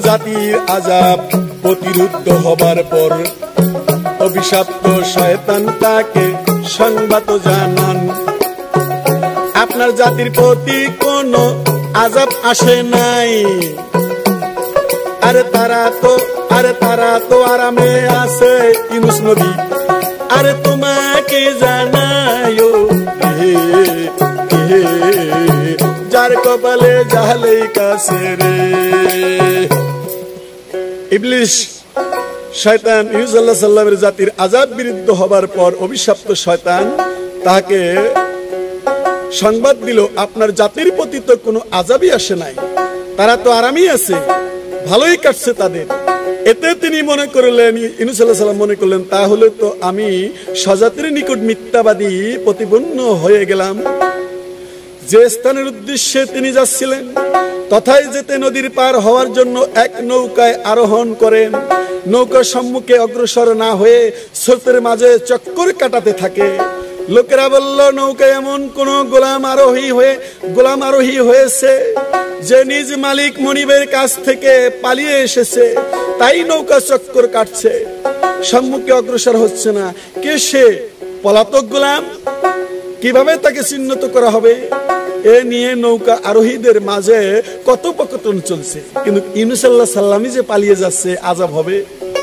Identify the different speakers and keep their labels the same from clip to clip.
Speaker 1: জাতির আযাব প্রতিরুদ্ধ হবার পর অভিশপ্ত শয়তান তাকে সংবাদ জানান, আপনার জাতির প্রতি কোনো আযাব আসে নাই। আরে তারা তো আরামে আছে ইউনূস নবী, আরে তোমাকে জানায়ো যার কপালে জাহালেই কাছে রে। ইবলিস শয়তান ইউনূস আলাইহিস সালামের জাতির আযাব বিরুদ্ধ হবার পর অভিশপ্ত শয়তান তাকে সংবাদ দিল, আপনার জাতির প্রতি তো কোনো আযাবই আসে নাই, তারা তো আরামই আছে, ভালোই কাটছে তাদের। এতে তিনি মনে করলেন, ইউনূস আলাইহিস সালাম মনে করলেন, তাহলে তো আমি স্বজাতির নিকট মিথ্যাবাদী প্রতিপন্ন হয়ে গেলাম। যে স্থানের উদ্দেশ্যে তিনি যাচ্ছিলেন তথায় যেতে নদীর পার হওয়ার জন্য এক নৌকায় আরোহণ করেন। নৌকার সম্মুখে অগ্রসর না হয়ে স্রোতের মাঝে চক্কর কাটাতে থাকে। লোকেরা বলল, নৌকায় এমন কোন গোলাম আরোহী হয়েছে যে নিজ মালিক মনিবের কাছ থেকে পালিয়ে এসেছে, তাই নৌকা চক্কর কাটছে, সম্মুখে অগ্রসর হচ্ছে না। কে সে? পলাতক গোলাম, কিভাবে তাকে চিহ্নিত করা হবে? এ নিয়ে নৌকা আরোহীদের মাঝে কথোপকথন চলছে। কিন্তু ইউনূস আলাইহিস সালাম যে পালিয়ে যাচ্ছে, আযাব হবে।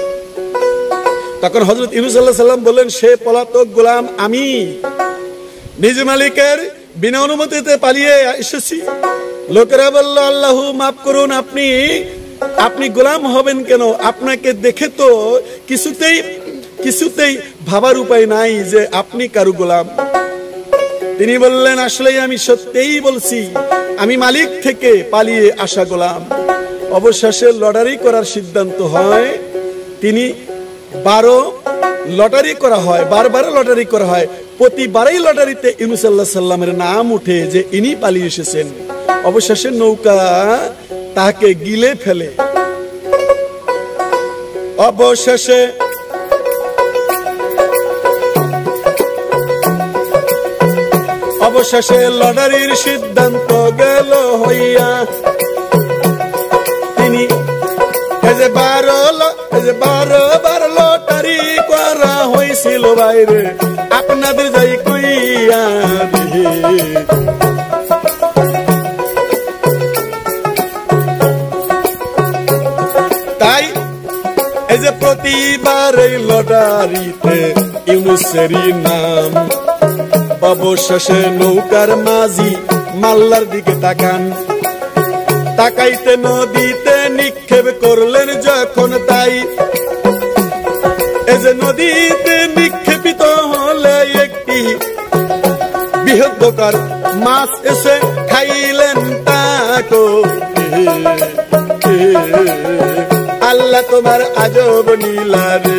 Speaker 1: তখন হযরত ইউনূস আলাইহিস সালাম বললেন, সে পলাতক গোলাম আমি, নিজ মালিকের বিনা অনুমতিতে পালিয়ে এসেছি। লোকেরা বলল, আল্লাহ মাফ করুন, আপনি গোলাম হবেন কেন? আপনাকে দেখে তো কিছুতেই ভাবার উপায় নাই যে আপনি কারু গোলাম। তিনি বললেন, আসলেই আমি সত্যিই বলছি, আমি মালিক থেকে পালিয়ে আসা গোলাম। অবশেষে লটারি করার সিদ্ধান্ত হয়। তিনি 12 লটারি করা হয়, বারবার লটারি করা হয়। প্রতিবারই লটারিতে ইউনূস আলাইহিস সালামের নাম উঠে যে ইনি পালিয়ে এসেছেন। অবশেষে নৌকা তাকে গিলে ফেলে। অবশেষে লটারির সিদ্ধান্ত গেল হইয়া। তিনি বারো লটারি করা হয়েছিল বাইরে, আপনাদের যাই কইয়া তাই এই যে প্রতিবার এই লটারিতে ইউনূসেরই নাম। অবশেষে নৌকার মাঝি মাল্লার দিকে তাকান, তাকাইতে নদীতে নিক্ষেপ করলেন যখন, তাই এই যে নদীতে নিক্ষেপিত হলে একটি বৃহদাকার মাছ এসে খাইলেন তাকো। আল্লাহ তোমার আজব নীলা রে।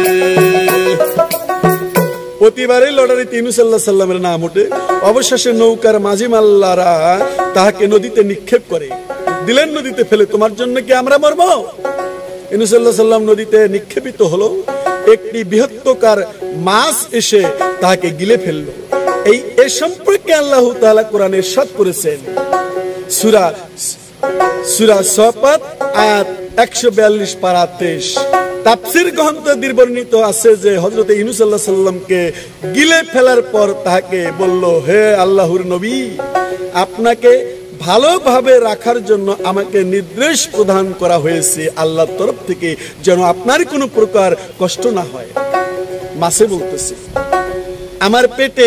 Speaker 1: প্রতিবারই লটারিতে ইউনূস আলাইহিস সালামের নাম ওঠে। অবশেষে নৌকার মাঝি মাল্লারা তাহাকে নদীতে নিক্ষেপ করে দিলেন, নদীতে ফেলে, তোমার জন্য কি আমরা মরব? ইউনূস আলাইহিস সালাম নদীতে নিক্ষেপিত হলো, একটি বৃহত্তকার মাছ এসে তাহাকে গিলে ফেললো। এই সম্পর্কে আল্লাহ তাআলা কোরআনে ইরশাদ করেছেন, সূরা সফাত আয়াত 142 পারা 23। তাফসীর গ্রন্থে বর্ণিত আছে যে হযরত ইউনূস আলাইহিস সালামকে গিলে ফেলার পর তাকে বলল, হে আল্লাহর নবী, আপনাকে ভালোভাবে রাখার জন্য আমাকে নির্দেশ প্রদান করা হয়েছে আল্লাহর তরফ থেকে, যেন আপনার কোনো প্রকার কষ্ট না হয়। মাসে বলতেছে, আমার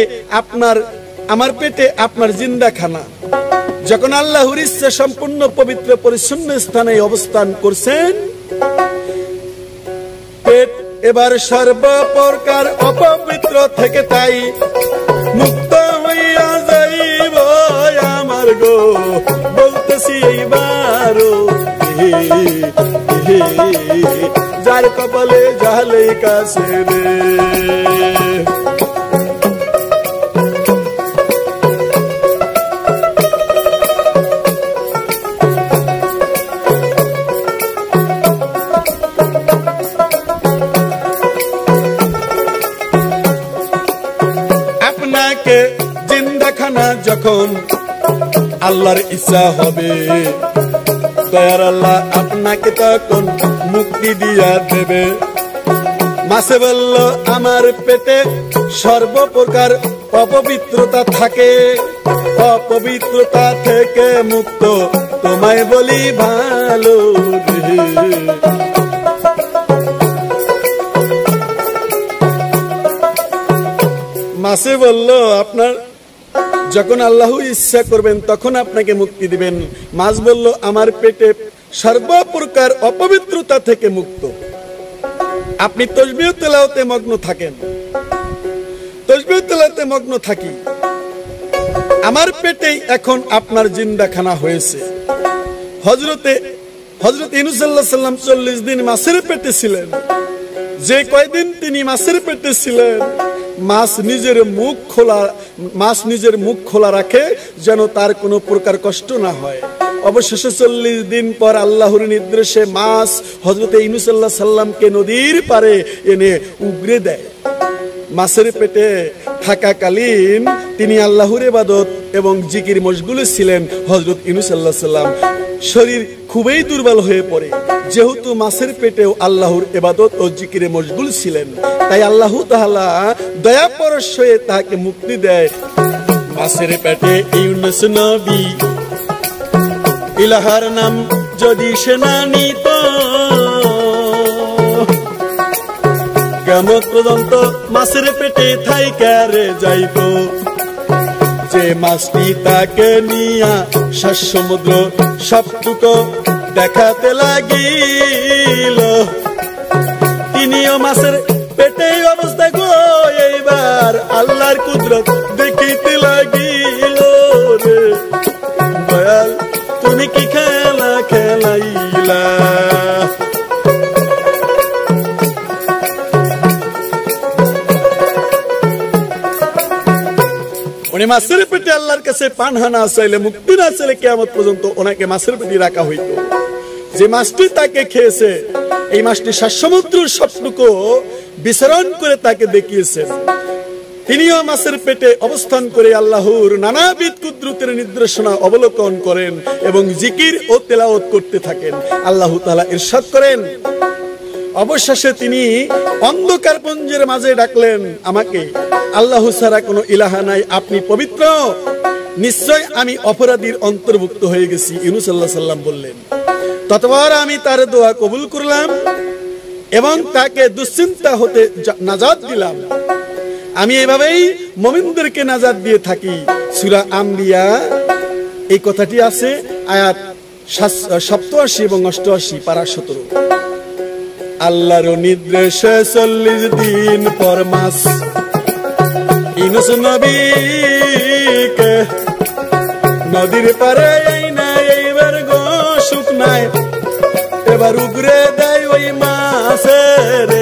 Speaker 1: পেটে আপনার জিন্দাখানা। যখন আল্লাহর ইচ্ছা সম্পূর্ণ পবিত্র পরিচ্ছন্ন স্থানে অবস্থান করছেন, পেট এবার সর্বপ্রকার অপবিত্র থেকে তাই মুক্ত হইয়া যাইব আমার গো, বলতেছি এইবারও যার কপালে জাহালেই কাছে রে। জিন্দাখানা যখন আল্লাহর ইচ্ছা হবে, দয়ার আল্লাহ আপনাকে তখন মুক্তি দিয়া দেবে। মাছে বলল আমার পেটে সর্বপ্রকার অপবিত্রতা থাকে, অপবিত্রতা থেকে মুক্ত তোমায় বলি ভালো রে। মাছে বলল আপনার যখন আল্লাহ ইচ্ছা করবেন তখন আপনাকে মুক্তি দিবেন। মাছ বলল আমার পেটে সর্বপ্রকার অপবিত্রতা থেকে মুক্ত। আপনি তাসবিহ তেলাওয়াতে মগ্ন থাকেন, তাসবিহ তেলাওয়াতে মগ্ন থাকি, আমার পেটেই এখন আপনার জিন্দাখানা হয়েছে। হযরত ইউনূস আলাইহিস সালাম 40 দিন মাছের পেটে ছিলেন। যে কয়দিন তিনি মাছের পেটে ছিলেন, মাছ নিজের মুখ খোলা রাখে যেন তার কোনো প্রকার কষ্ট না হয়। অবশেষে 40 দিন পর আল্লাহর নির্দেশে মাছ হযরত ইউনূস আলাইহিস সালামকে নদীর পারে এনে উগরে দেয়। মাছের পেটে থাকাকালীন তিনি আল্লাহর ইবাদত এবং জিকির মশগুল ছিলেন। হযরত ইউনূস আলাইহিস সালাম শরীর খুবই দুর্বল হয়ে পড়ে। যেহেতু মাছের পেটেও আল্লাহর ইবাদত ও জিকিরে মশগুল ছিলেন, তাই আল্লাহ তাআলা দয়া পরশ হয়ে তাকে মুক্তি দেয়। মাছের পেটে ইউনূস নবী ইলাহার নাম যদি সে না নিত, কিয়ামত পর্যন্ত মাছের পেটে থাইকা রে যাইত। যে মাছটি তাকে নিয়া সমুদ্র সবটুকু দেখাতে লাগিল, তিনিও মাছের পেটে অবস্থা গো এইবার আল্লাহর কুদরত দেখিতে লাগিল রে। দয়াল তুমি কি খেলা খেলাইলা, উনি মাছের পেটে আল্লাহর কাছে পানহা না চাইলে, মুক্তি না চাইলে কিয়ামত পর্যন্ত ওনাকে মাছের পেটে রাখা হইত। যে মাছটি তাকে খেয়েছে, এই মাছটি সমুদ্রের সবটুকু বিচরণ করে তাকে দেখিয়েছেন। তিনিও মাছের পেটে অবস্থান করে আল্লাহর নানাবিধ কুদরতের নির্দেশনা অবলোকন করেন এবং জিকির ও তেলাওয়াত করতে থাকেন। আল্লাহ তাআলা ইরশাদ করেন, অবশেষে তিনি অন্ধকার পুঞ্জের মাঝে ডাকলেন আমাকে, আল্লাহ ছাড়া কোনো ইলাহা নাই, আপনি পবিত্র, নিশ্চয় আমি অপরাধীর অন্তর্ভুক্ত হয়ে গেছি। ইউনূস আলাইহিস সালাম বললেন। ততবার আমি তার দোয়া কবুল করলাম এবং তাকে দুশ্চিন্তা হতে নাজাত দিলাম। আমি এভাবেই মুমিনদেরকে নাজাত দিয়ে থাকি। সূরা আম্বিয়া এই কথাটি আছে আয়াত 87 এবং 88, পারা 17। আল্লাহর নির্দেশে 40 দিন পর মাস ইউনূস নবীকে নদীর পারে এইবার গো শুকনায় এবার উগরে দেয় ওই মাছের।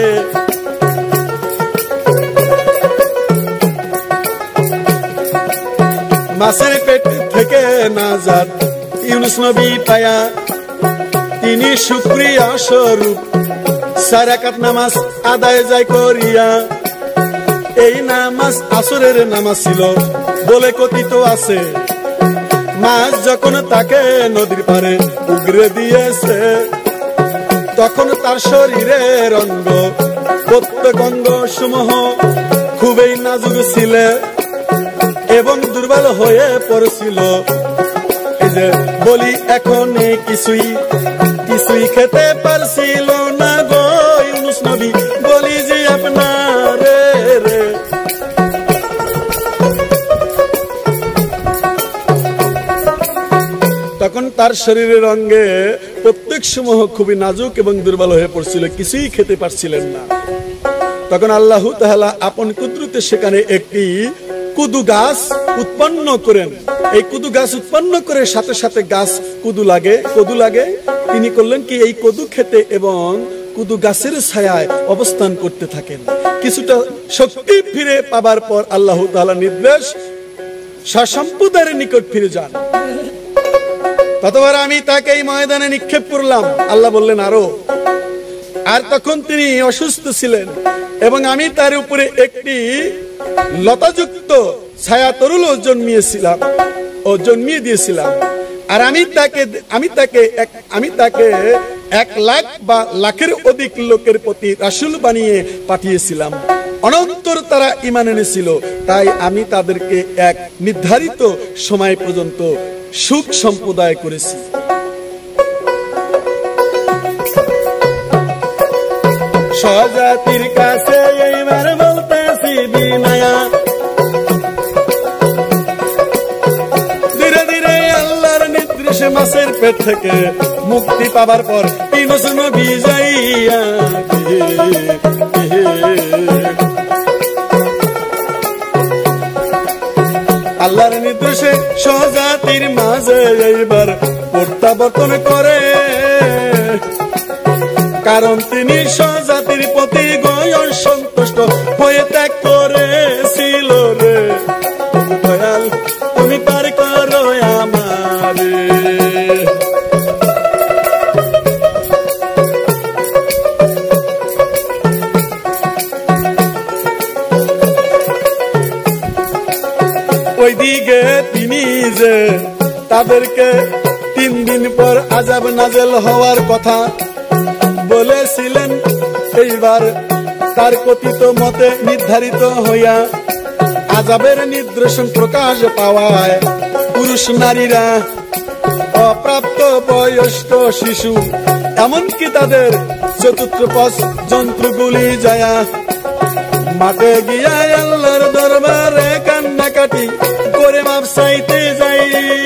Speaker 1: মাছের পেট থেকে নাজাত ইউনূস নবী পায়া তিনি শুকরিয়া স্বরূপ 4 রাকাত নামাজ আদায় যায় করিয়া। এই নামাজ আসরের নামাজ ছিল বলে কথিত আছে। মাছ যখন তাকে নদীর পারে উগরে দিয়েছে, তখন তার শরীরের অঙ্গ প্রত্যেক অঙ্গ সমূহ খুবই নাজুক ছিল এবং দুর্বল হয়ে পড়ছিল। এই যে বলি এখন কিছুই খেতে পারছিল না গো ইউনূস নবী, বলি যে আপনার রে। তখন তার শরীরের অঙ্গে প্রত্যেক সমূহ খুবই নাজুক এবং দুর্বল হয়ে পড়ছিল, কিছুই খেতে পারছিলেন না। তখন আল্লাহ তাআলা আপন কুদরতে সেখানে একটি কুদু গাছ উৎপন্ন করেন। এই কুদু গাছ উৎপন্ন করে সাথে সাথে গাছ কদু লাগে। তিনি করলেন কি, এই কদু খেতে এবং কুদু গাছের ছায়ায় অবস্থান করতে থাকেন। কিছুটা শক্তি ফিরে পাবার পর আল্লাহ তাআলা নির্দেশ সম্প্রদায়ের নিকট ফিরে যান। ততবার আমি তাকে এই ময়দানে নিক্ষেপ করলাম। আল্লাহ বললেন আরো। আর তখন তিনি অসুস্থ ছিলেন এবং আমি তার উপরে একটি লতাযুক্ত ছায়া তরুল জন্মিয়ে দিয়েছিলাম। আর আমি তাকে 1 লাখ বা লাখের অধিক লোকের প্রতি রাসূল বানিয়ে পাঠিয়েছিলাম। অনন্তর তারা ঈমান এনেছিল, তাই আমি তাদেরকে এক নির্ধারিত সময় পর্যন্ত সুখ সম্প্রদায় করেছি। স্বজাতির কাছে এইবার বলতেছি বিনায়া, ধীরে ধীরে আল্লাহর নির্দেশে মাছের পেট থেকে মুক্তি পাবার পর ইউনূস নবী যাইয়া আল্লাহর নির্দেশে স্বজাতির মাঝে এইবার প্রত্যাবর্তন করে, কারণ তিনি স্বজাতির প্রতি গয়ন সন্তুষ্ট হয়ে ত্যাগ করেছিল রে। দয়াল তুমি পার করো আমারে, ওইদিকে তিনি যে তাদেরকে 3 দিন পর আযাব নাযিল হওয়ার কথা বলেছিলেন, এইবার তার কথিত মতে নির্ধারিত হইয়া আযাবের নির্দেশন প্রকাশ পাওয়ায় পুরুষ নারীরা, অপ্রাপ্ত বয়স্ক শিশু, এমনকি তাদের চতুর্থপদ জন্তুগুলি যায়া মাঠে গিয়া আল্লাহর দরবারে কান্নাকাটি করে মাপ চাইতে যাই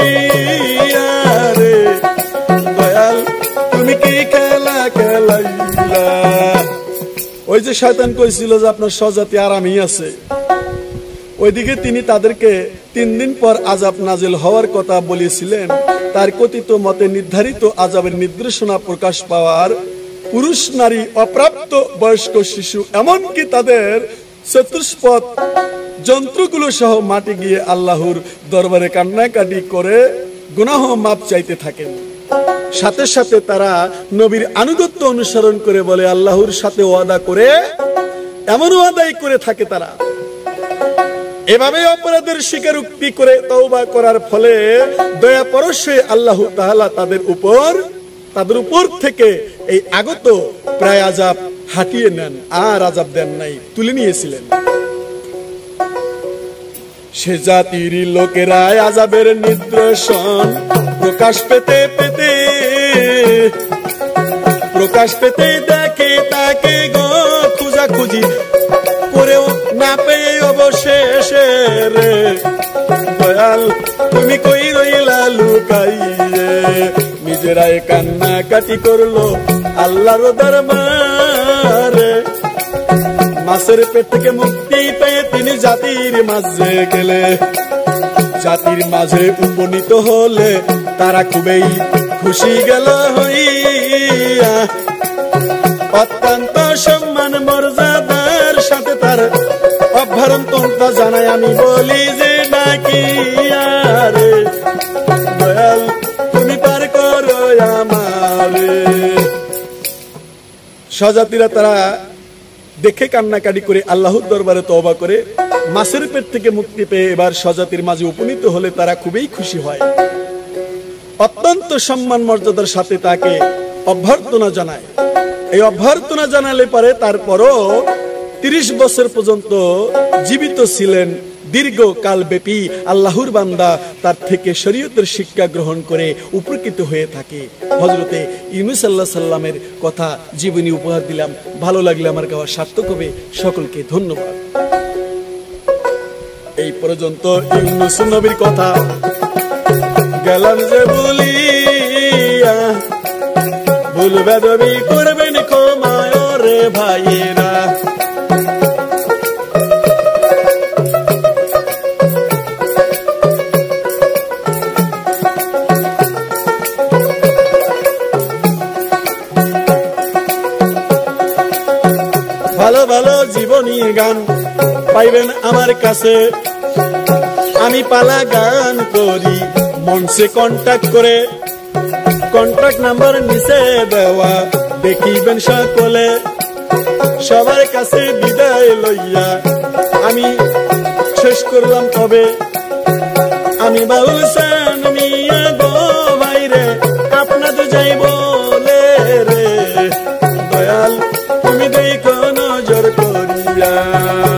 Speaker 1: রে। দয়াল তুমি কি খেলা খেলাইলা? ওই যে শয়তান কইছিল যে আপনার স্বজাতি আরামই আছে, ওইদিকে তিনি তাদেরকে 3 দিন পর আযাব নাযিল হওয়ার কথা বলেছিলেন। তার কথিত মতে নির্ধারিত আযাবের নির্দেশনা প্রকাশ পাওয়ার পুরুষ নারী, অপ্রাপ্ত বয়স্ক শিশু, এমনকি তাদের চতুষ্পদ জন্তুগুলো সহ মাটি গিয়ে আল্লাহর দরবারে কান্নাকাটি করে গুনাহ মাপ চাইতে থাকেন। সাথে সাথে তারা নবীর আনুগত্য অনুসরণ করে বলে আল্লাহর সাথে ওয়াদা করে, এমন ওয়াদাই করে থাকে তারা। এভাবে অপরাধের স্বীকারোক্তি করে তওবা করার ফলে দয়া পরশে আল্লাহ তাআলা তাদের উপর থেকে এই আগত প্রায় আযাব হাটিয়ে নেন, আর আযাব দেন নাই, তুলে নিয়েছিলেন। সে জাতির লোকেরা আযাবের নিদর্শন প্রকাশ পেতে দেখে তাকে গো খুঁজাখুঁজি করেও না পেয়ে অবশেষে রে। দয়াল তুমি কই রইলা লুকাইয়ে, নিজেরাই কান্নাকাটি করলো আল্লাহর দরবারে। মাছের পেট থেকে মুক্তি পেয়ে তিনি জাতির মাঝে গেলে, জাতির মাঝে উপনীত হলে তারা খুবই খুশি গেল হইয়া। অত্যন্ত সম্মান মর্যাদার সাথে তার অভ্যন্তরটা জানাই আমি বলি যে ডাকিয়া রে। দয়াল তুমি পার করো আমারে। স্বজাতিরা তারা দেখে কান্নাকাটি করে আল্লাহর দরবারে তওবা করে মাছের পেট থেকে মুক্তি পেয়ে এবার স্বজাতির মাঝে উপনীত হলে তারা খুবই খুশি হয়। অত্যন্ত সম্মান মর্যাদার সাথে তাকে অভ্যর্থনা জানায়। এই অভ্যর্থনা জানালে পরে তারপরও 30 বছর পর্যন্ত জীবিত ছিলেন। দীর্ঘ কাল ব্যাপী আল্লাহর বান্দা তার থেকে শরীয়তের শিক্ষা গ্রহণ করে উপকৃত হয়ে থাকে। হযরতে ইউনূস আলাইহিস সালামের কথা জীবনী উপহার দিলাম। ভালো লাগলে আমার গাওয়া সার্থক হবে। সকলকে ধন্যবাদ। এই পর্যন্ত ইউনূস নবীর কথা গেলাম যে বলিয়া, ভুল বেদবি করবেন ক্ষমা রে ভাইয়েরা। ভালো ভালো জীবনী গান পাইবেন আমার কাছে, আমি পালা গান করি মঞ্চে কন্টাক্ট করে। কন্ট্রাক্ট নাম্বার নিচে দেওয়া দেখিবেন সকলে। সবার কাছে বিদায় লইয়া আমি শেষ করলাম তবে, আমি বাউল মিয়া গো ভাইরে আপনাদের যাই বলে রে। দয়াল তুমি দেখো নজর করিয়া।